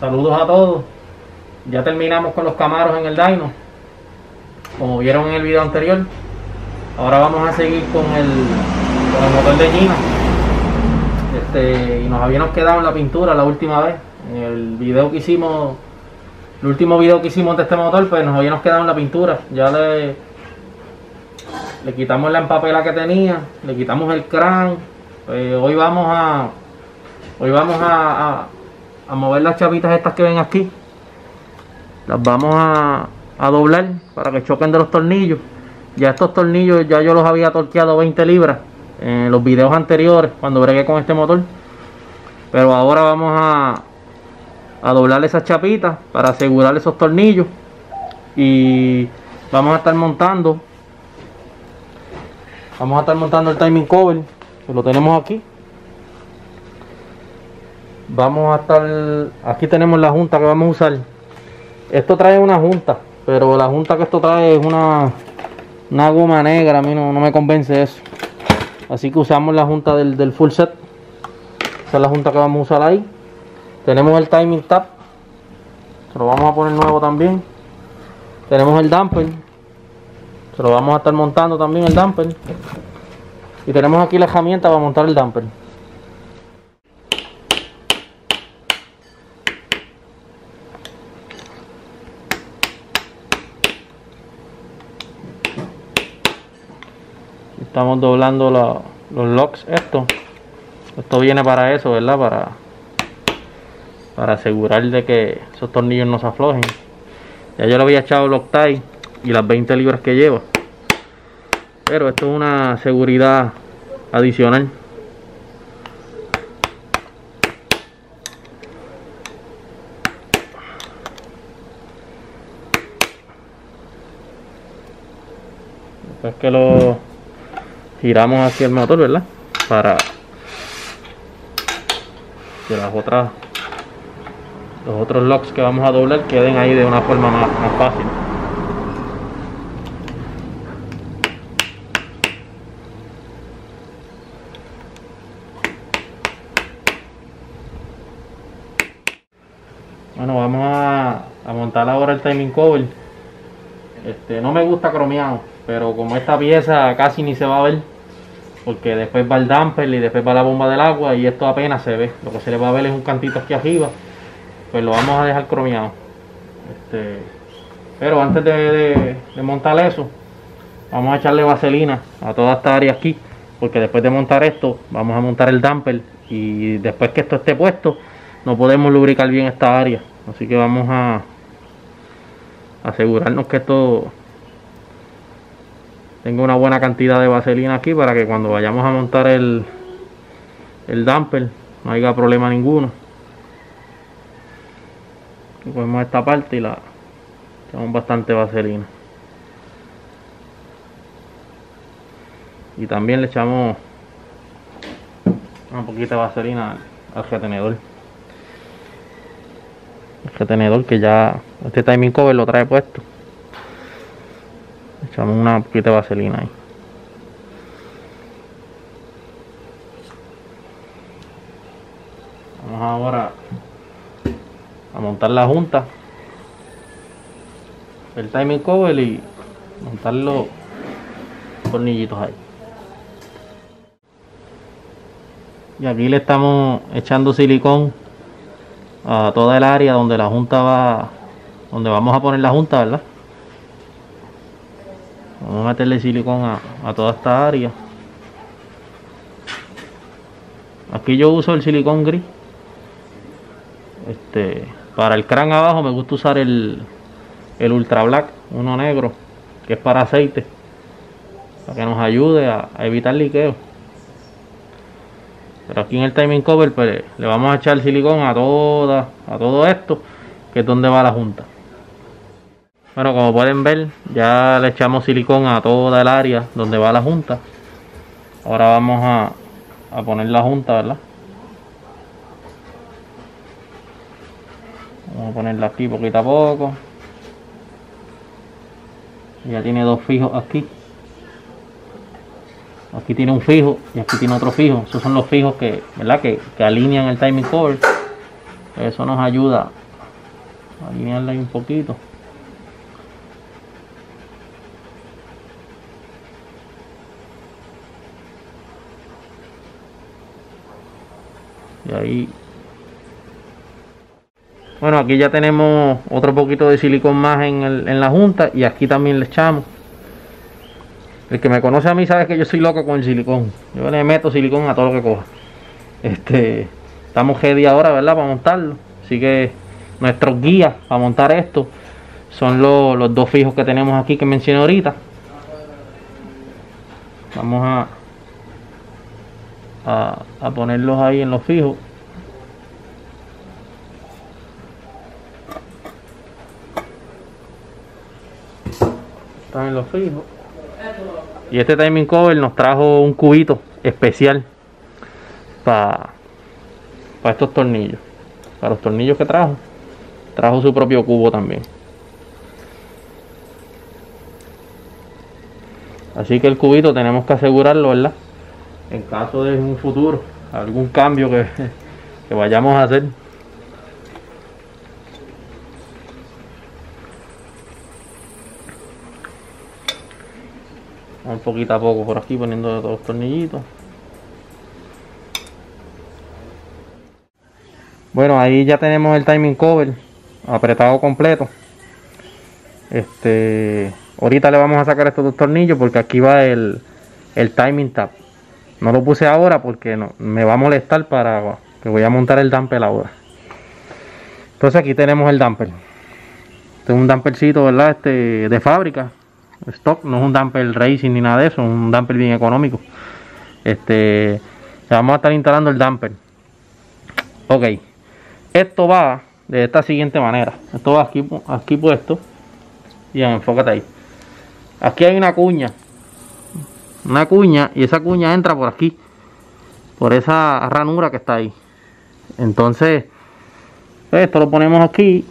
Saludos a todos. Ya terminamos con los Camaros en el dyno, como vieron en el video anterior. Ahora vamos a seguir con el motor de Gina. Y nos habíamos quedado en la pintura la última vez. En el video que hicimos, el último video que hicimos de este motor, pues nos habíamos quedado en la pintura. Ya le quitamos la empapela que tenía, le quitamos el crank. Pues hoy vamos a mover las chapitas estas que ven aquí. Las vamos a doblar para que choquen de los tornillos. Ya estos tornillos ya yo los había torqueado 20 libras en los videos anteriores cuando bregué con este motor, pero ahora vamos a doblar esas chapitas para asegurar esos tornillos y vamos a estar montando el timing cover, que lo tenemos aquí. Aquí tenemos la junta que vamos a usar. Esto trae una junta, pero la junta que esto trae es una goma negra. A mí no me convence eso, así que usamos la junta del full set. Esa es la junta que vamos a usar ahí. Tenemos el timing tab, se lo vamos a poner nuevo también. Tenemos el damper, se lo vamos a estar montando también el damper. Y tenemos aquí la herramienta para montar el damper. Estamos doblando los locks. Esto viene para eso, ¿verdad? Para asegurar de que esos tornillos no se aflojen. Ya yo le había echado el Loctite y las 20 libras que lleva, pero esto es una seguridad adicional. Después que lo giramos hacia el motor, ¿verdad? Para que los otros locks que vamos a doblar queden ahí de una forma más fácil. Bueno, vamos a montar ahora el timing cover. No me gusta cromeado, pero como esta pieza casi ni se va a ver, porque después va el damper y después va la bomba del agua y esto apenas se ve. Lo que se le va a ver es un cantito aquí arriba, pues lo vamos a dejar cromeado. Pero antes de montar eso, vamos a echarle vaselina a toda esta área aquí, porque después de montar esto vamos a montar el damper y después que esto esté puesto no podemos lubricar bien esta área, así que vamos a asegurarnos que esto tenga una buena cantidad de vaselina aquí para que cuando vayamos a montar el damper no haya problema ninguno. Aquí ponemos esta parte y la echamos bastante vaselina, y también le echamos un poquito de vaselina al retenedor. El retenedor que ya este timing cover lo trae puesto. Echamos una poquita de vaselina ahí. Vamos ahora a montar la junta, el timing cover, y montar los tornillitos ahí. Y aquí le estamos echando silicón a toda el área donde la junta va, donde vamos a poner la junta, ¿verdad? Vamos a meterle silicón a toda esta área. Aquí yo uso el silicón gris. Para el crank abajo me gusta usar el ultra black, uno negro, que es para aceite, para que nos ayude a evitar liqueo. Pero aquí en el timing cover pues le vamos a echar silicón a todo esto, que es donde va la junta. Bueno, como pueden ver, ya le echamos silicón a toda el área donde va la junta. Ahora vamos a poner la junta, ¿verdad? Vamos a ponerla aquí poquito a poco. Ya tiene dos fijos aquí. Aquí tiene un fijo y aquí tiene otro fijo. Esos son los fijos que, ¿verdad? Que alinean el timing cover. Eso nos ayuda alinearla ahí un poquito. Y ahí, bueno, aquí ya tenemos otro poquito de silicón más en la junta, y aquí también le echamos. El que me conoce a mí sabe que yo soy loco con el silicón. Yo le meto silicón a todo lo que coja. Estamos ready ahora, ¿verdad? Para montarlo. Así que nuestros guías para montar esto son los dos fijos que tenemos aquí que mencioné ahorita. Vamos a ponerlos ahí en los fijos. Están en los fijos. Y este timing cover nos trajo un cubito especial para estos tornillos. Para los tornillos que trajo su propio cubo también. Así que el cubito tenemos que asegurarlo, ¿verdad? En caso de un futuro, algún cambio que vayamos a hacer. Un poquito a poco por aquí poniendo todos los tornillitos. Bueno, ahí ya tenemos el timing cover apretado completo. Ahorita le vamos a sacar estos dos tornillos porque aquí va el timing tab. No lo puse ahora porque no, me va a molestar para que voy a montar el damper ahora. Entonces aquí tenemos el damper. Este es un dampercito, ¿verdad? De fábrica. Stock, no es un damper racing ni nada de eso, es un damper bien económico. Vamos a estar instalando el damper. Ok, esto va de esta siguiente manera. Esto va aquí puesto. Y enfócate ahí. Aquí hay una cuña, y esa cuña entra por aquí, por esa ranura que está ahí. Entonces esto lo ponemos aquí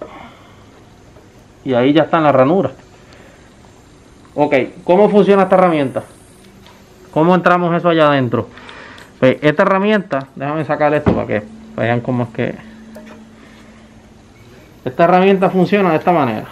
y ahí ya está en la ranura. Ok, ¿cómo funciona esta herramienta? ¿Cómo entramos eso allá adentro? Pues esta herramienta, déjame sacar esto para que vean cómo es que esta herramienta funciona de esta manera.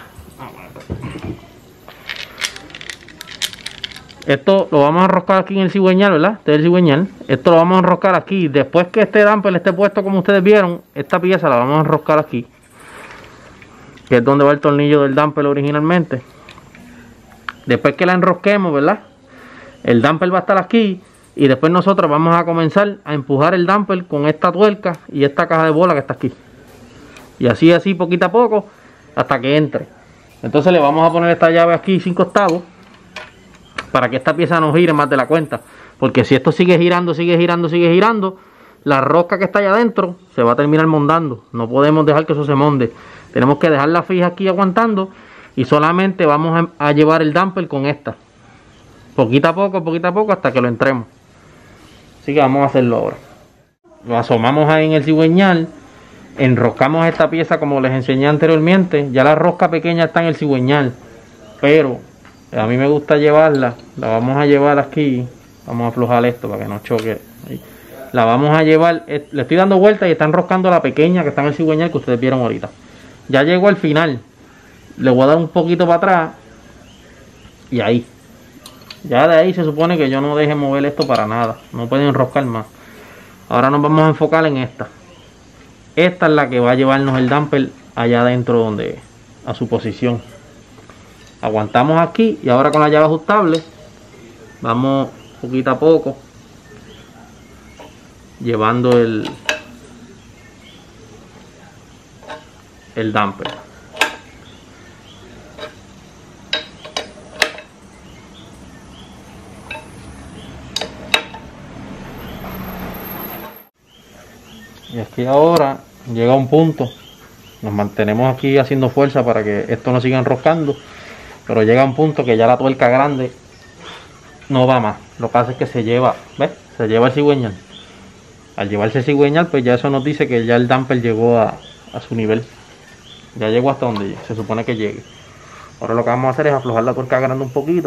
Esto lo vamos a enroscar aquí en el cigüeñal, ¿verdad? Este es el cigüeñal. Esto lo vamos a enroscar aquí. Después que este damper esté puesto como ustedes vieron, esta pieza la vamos a enroscar aquí, que es donde va el tornillo del damper originalmente. Después que la enrosquemos, ¿verdad? El damper va a estar aquí. Y después nosotros vamos a comenzar a empujar el damper con esta tuerca y esta caja de bola que está aquí. Y así poquito a poco hasta que entre. Entonces le vamos a poner esta llave aquí 5/8 para que esta pieza no gire más de la cuenta. Porque si esto sigue girando, la rosca que está allá adentro se va a terminar mondando. No podemos dejar que eso se monde. Tenemos que dejarla fija aquí aguantando. Y solamente vamos a llevar el damper con esta. Poquito a poco hasta que lo entremos. Así que vamos a hacerlo ahora. Lo asomamos ahí en el cigüeñal. Enroscamos esta pieza como les enseñé anteriormente. Ya la rosca pequeña está en el cigüeñal. Pero a mí me gusta llevarla. La vamos a llevar aquí. Vamos a aflojar esto para que no choque. Ahí. La vamos a llevar. Le estoy dando vuelta y está enroscando la pequeña que está en el cigüeñal que ustedes vieron ahorita. Ya llegó al final. Le voy a dar un poquito para atrás. Y ahí. Ya de ahí se supone que yo no deje mover esto para nada. No pueden enroscar más. Ahora nos vamos a enfocar en esta. Esta es la que va a llevarnos el damper allá adentro donde a su posición. Aguantamos aquí y ahora con la llave ajustable vamos poquito a poco llevando el damper. Y aquí ahora llega un punto, nos mantenemos aquí haciendo fuerza para que esto no siga enroscando, pero llega un punto que ya la tuerca grande no va más. Lo que pasa es que se lleva, ¿ves? Se lleva el cigüeñal. Al llevarse el cigüeñal, pues ya eso nos dice que ya el damper llegó a su nivel. Ya llegó hasta donde se supone que llegue. Ahora lo que vamos a hacer es aflojar la tuerca grande un poquito.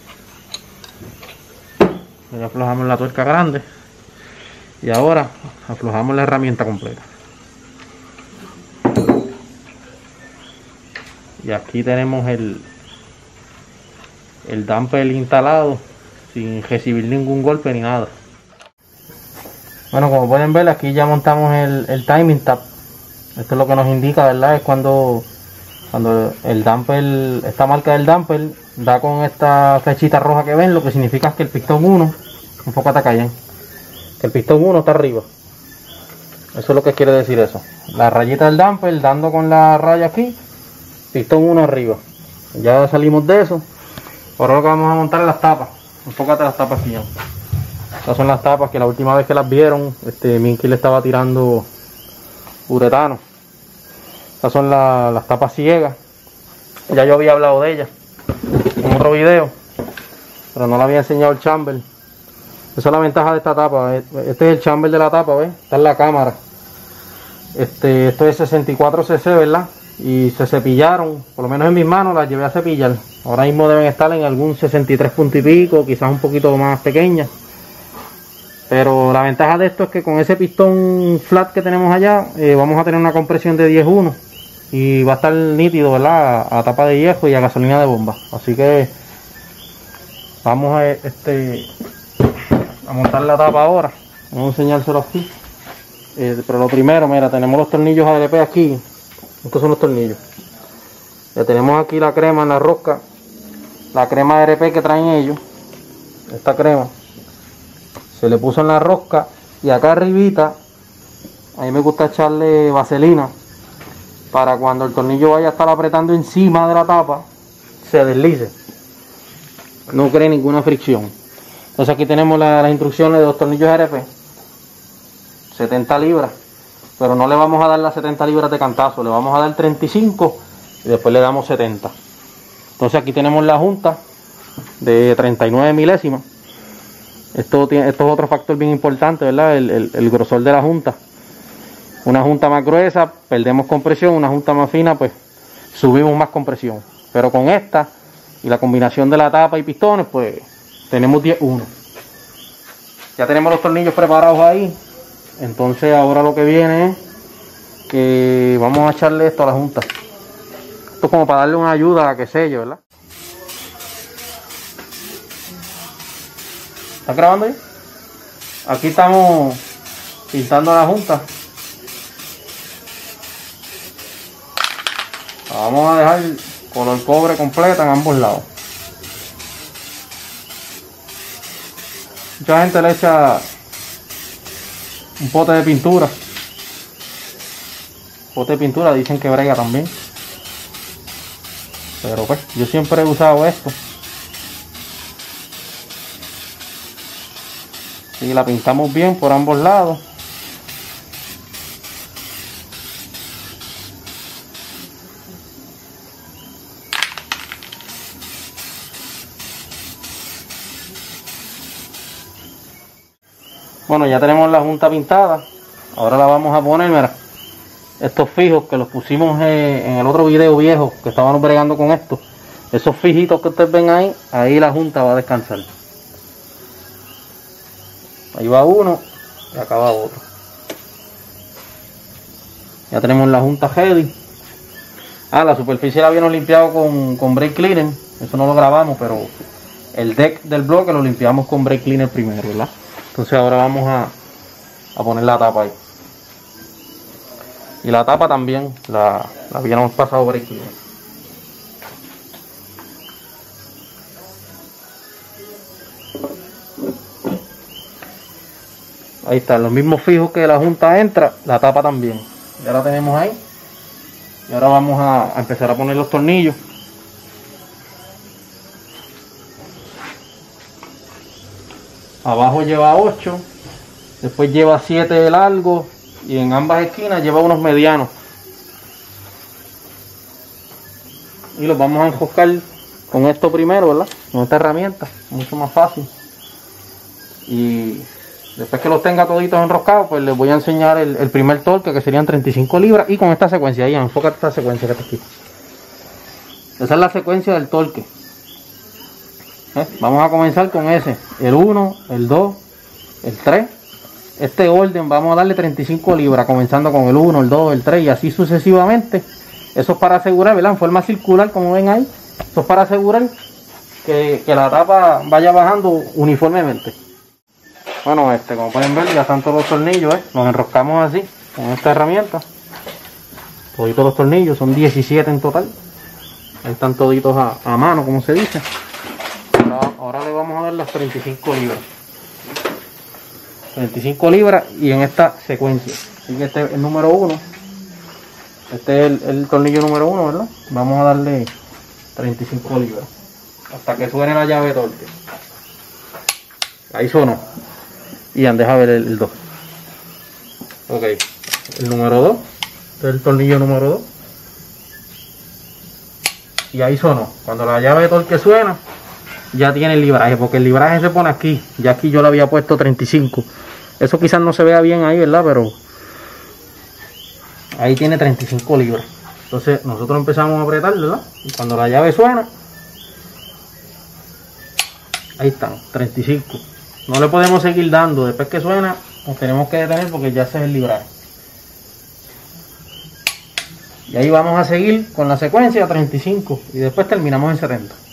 Ya aflojamos la tuerca grande. Y ahora aflojamos la herramienta completa. Y aquí tenemos el damper instalado sin recibir ningún golpe ni nada. Bueno, como pueden ver, aquí ya montamos el timing tab. Esto es lo que nos indica, ¿verdad? Es cuando el damper, esta marca del damper da con esta flechita roja que ven, lo que significa que el pistón 1, enfócate acá, que el pistón 1 está arriba. Eso es lo que quiere decir eso. La rayita del damper dando con la raya aquí, pistón 1 arriba. Ya salimos de eso. Ahora lo que vamos a montar es las tapas. Enfócate las tapas aquí ya. Estas son las tapas que la última vez que las vieron, Minky le estaba tirando uretano. Estas son las tapas ciegas. Ya yo había hablado de ellas en otro video, pero no le había enseñado el chamber. Esa es la ventaja de esta tapa. Este es el chamber de la tapa, ¿ves? Está en la cámara. Esto es 64 cc, ¿verdad? Y se cepillaron, por lo menos en mis manos las llevé a cepillar. Ahora mismo deben estar en algún 63 punto y pico, quizás un poquito más pequeña. Pero la ventaja de esto es que con ese pistón flat que tenemos allá, vamos a tener una compresión de 10-1 y va a estar nítido, ¿verdad? A tapa de hierro y a gasolina de bomba. Así que vamos a montar la tapa ahora. Vamos a enseñárselo aquí. Pero lo primero, mira, tenemos los tornillos ADP aquí. Estos son los tornillos. Ya tenemos aquí la crema en la rosca. La crema ADP que traen ellos. Esta crema se le puso en la rosca. Y acá arribita, a mí me gusta echarle vaselina, para cuando el tornillo vaya a estar apretando encima de la tapa, se deslice, no cree ninguna fricción. Entonces aquí tenemos las instrucciones de los tornillos RP. 70 libras, pero no le vamos a dar las 70 libras de cantazo, le vamos a dar 35 y después le damos 70. Entonces aquí tenemos la junta de 39 milésimas. Esto es otro factor bien importante, ¿verdad? El grosor de la junta. Una junta más gruesa perdemos compresión, una junta más fina pues subimos más compresión. Pero con esta y la combinación de la tapa y pistones pues tenemos 10-1. Ya tenemos los tornillos preparados ahí. Entonces ahora lo que viene es que vamos a echarle esto a la junta. Esto es como para darle una ayuda a que selle, ¿verdad? ¿Estás grabando ahí? Aquí estamos pintando la junta. La vamos a dejar color cobre completa en ambos lados. Mucha gente le echa un pote de pintura. Pote de pintura dicen que brega también. Pero pues yo siempre he usado esto. Y la pintamos bien por ambos lados. Bueno, ya tenemos la junta pintada. Ahora la vamos a poner, mira, estos fijos que los pusimos en el otro video viejo que estábamos bregando con esto. Esos fijitos que ustedes ven ahí, ahí la junta va a descansar. Ahí va uno y acá va otro. Ya tenemos la junta ready. La superficie la habíamos limpiado con brake cleaner. Eso no lo grabamos, pero el deck del bloque lo limpiamos con brake cleaner primero, ¿verdad? Entonces ahora vamos a poner la tapa ahí. Y la tapa también la habíamos pasado brake cleaner. Ahí están los mismos fijos que la junta entra, la tapa también. Ya la tenemos ahí. Y ahora vamos a empezar a poner los tornillos. Abajo lleva 8, después lleva 7 de largo y en ambas esquinas lleva unos medianos. Y los vamos a enroscar con esto primero, ¿verdad? Con esta herramienta, mucho más fácil. Y después que los tenga toditos enroscados, pues les voy a enseñar el primer torque, que serían 35 libras. Y con esta secuencia, ahí, enfócate esta secuencia que está aquí. Esa es la secuencia del torque. Vamos a comenzar con ese, el 1, el 2, el 3. Este orden vamos a darle 35 libras, comenzando con el 1, el 2, el 3 y así sucesivamente. Eso es para asegurar, ¿verdad? En forma circular, como ven ahí. Eso es para asegurar que la tapa vaya bajando uniformemente. Bueno, como pueden ver, ya están todos los tornillos, los enroscamos así, con esta herramienta. Toditos los tornillos, son 17 en total. Ahí están toditos a mano, como se dice. Ahora le vamos a dar las 35 libras. 35 libras y en esta secuencia. Así que este es el número 1. Este es el tornillo número 1, ¿verdad? Vamos a darle 35 libras. Hasta que suene la llave de torque. Ahí sonó. Ian, deja ver el 2. Ok. El número 2. Este es el tornillo número 2. Y ahí sonó. Cuando la llave de torque suena, ya tiene el libraje. Porque el libraje se pone aquí. Ya aquí yo le había puesto 35. Eso quizás no se vea bien ahí, ¿verdad? Pero ahí tiene 35 libras. Entonces nosotros empezamos a apretar, ¿verdad? Y cuando la llave suena, ahí están, 35. No le podemos seguir dando. Después que suena, nos tenemos que detener porque ya ese es el libraje. Y ahí vamos a seguir con la secuencia 35 y después terminamos en 70.